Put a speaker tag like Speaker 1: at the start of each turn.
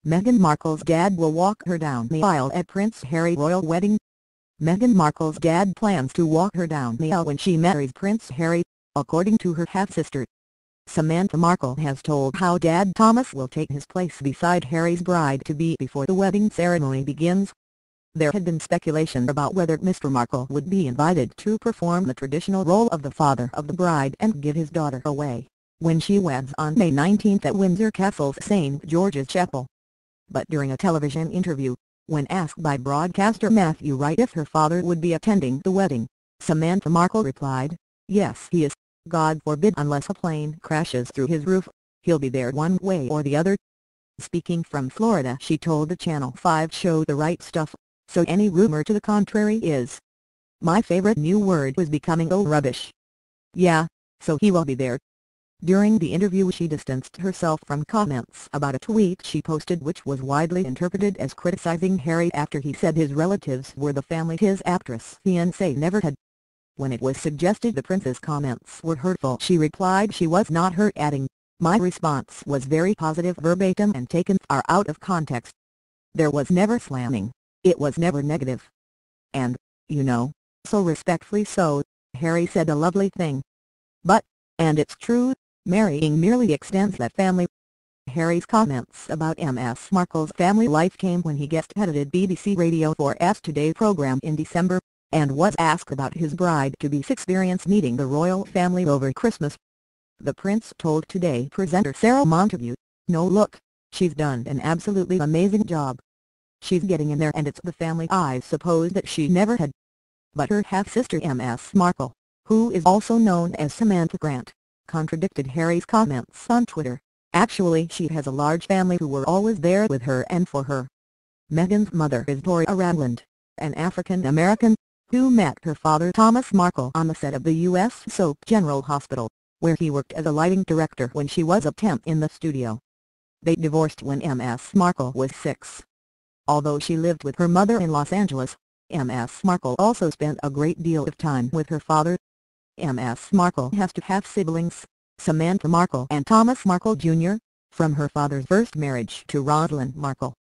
Speaker 1: Meghan Markle's dad will walk her down the aisle at Prince Harry's royal wedding. Meghan Markle's dad plans to walk her down the aisle when she marries Prince Harry, according to her half-sister. Samantha Markle has told how Dad Thomas will take his place beside Harry's bride-to-be before the wedding ceremony begins. There had been speculation about whether Mr. Markle would be invited to perform the traditional role of the father of the bride and give his daughter away, when she weds on May 19 at Windsor Castle's St. George's Chapel. But during a television interview, when asked by broadcaster Matthew Wright if her father would be attending the wedding, Samantha Markle replied, "Yes, he is. God forbid, unless a plane crashes through his roof, he'll be there one way or the other." Speaking from Florida, she told the Channel 5 show The Right Stuff, "So any rumor to the contrary is. My favorite new word was becoming rubbish. Yeah, so he will be there." During the interview she distanced herself from comments about a tweet she posted which was widely interpreted as criticizing Harry after he said his relatives were the family his actress fiancé never had. When it was suggested the prince's comments were hurtful, she replied she was not hurt, adding, "My response was very positive verbatim and taken far out of context. There was never slamming, it was never negative. And, you know, so respectfully so, Harry said a lovely thing. But, and it's true, marrying merely extends that family." Harry's comments about Ms. Markle's family life came when he guest-edited BBC Radio 4's Today programme in December, and was asked about his bride-to-be's experience meeting the royal family over Christmas. The prince told Today presenter Sarah Montague, "No, look, she's done an absolutely amazing job. She's getting in there and it's the family I suppose that she never had." But her half-sister Ms. Markle, who is also known as Samantha Grant, contradicted Harry's comments on Twitter. Actually, she has a large family who were always there with her and for her. Meghan's mother is Doria Ragland, an African-American, who met her father Thomas Markle on the set of the U.S. soap General Hospital, where he worked as a lighting director when she was a temp in the studio. They divorced when Ms. Markle was 6. Although she lived with her mother in Los Angeles, Ms. Markle also spent a great deal of time with her father. Ms. Markle has two half-siblings, Samantha Markle and Thomas Markle Jr., from her father's first marriage to Rosalind Markle.